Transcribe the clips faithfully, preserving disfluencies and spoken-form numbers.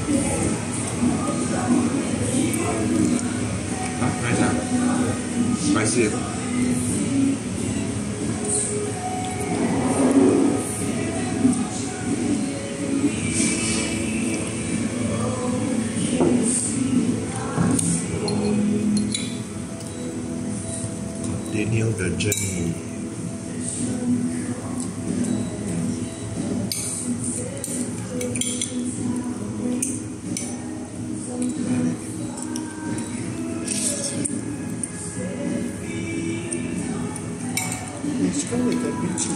啊，看一下，白蟹。Continue the journey. Let's go with the beach.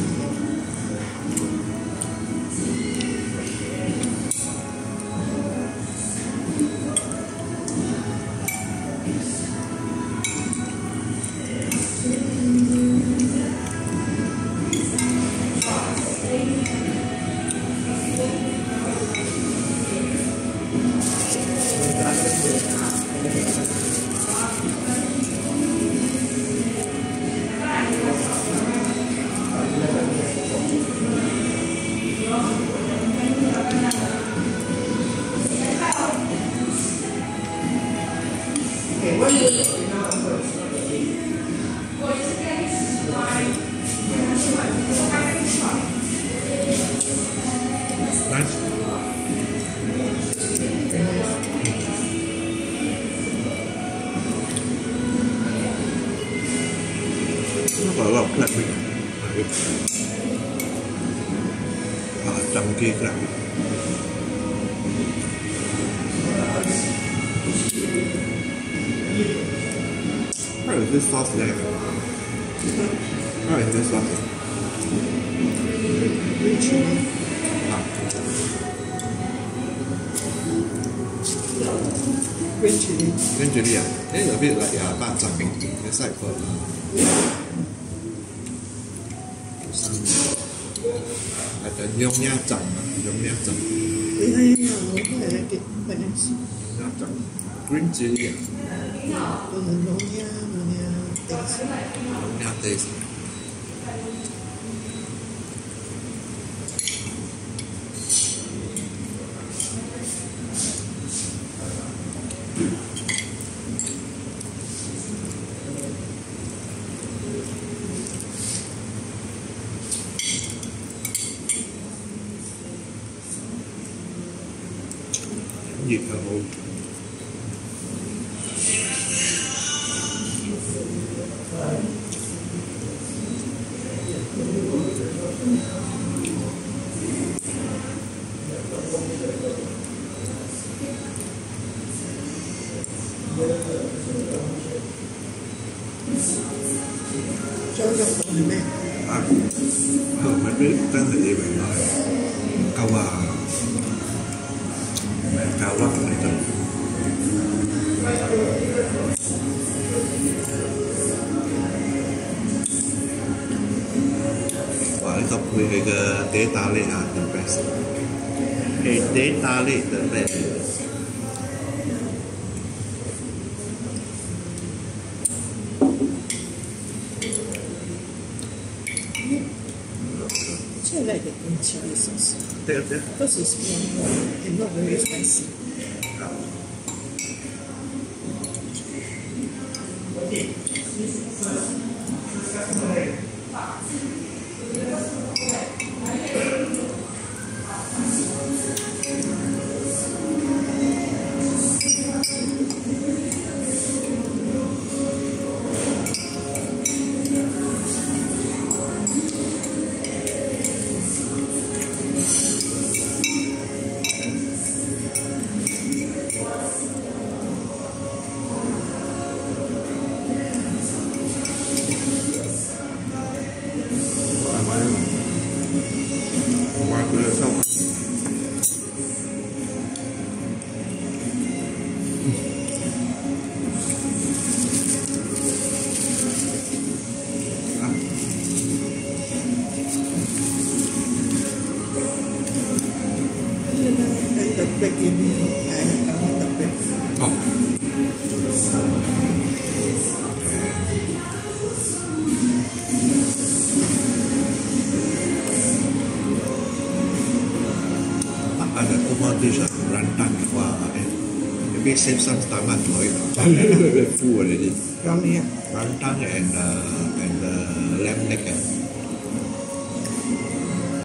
Nice. Nó có a lot of crab meat. Ah, chunky crab meat. How is this sauce there? How is this sauce? Green chili. Ah. Green chili. Green chili à? It's a bit like uh, bát chả mì. It's like for some like the nhông nha chả, nhông nha chả. Yeah, yeah, yeah. I like it. But it's Nha chả. Green chili à? uh, Nonya, Nonya taste. Nha taste. Nhiệt là hồn. Cho trong tủ này mẹ. À, ừ, mấy biết tên là gì bạn nói câu à cao lắm này thôi. Và tập với cái tế ta lệ à the best. Cái tế ta lệ the best. I like the green chili sauce. There, there. Because it's warm and not very spicy. Big in and the big. Oh. uh, the two more dish, uh, rendang, wow, eh, maybe save some stomach for it. Very full already. Trong này Rendang and uh, and uh, lamb neck. Uh.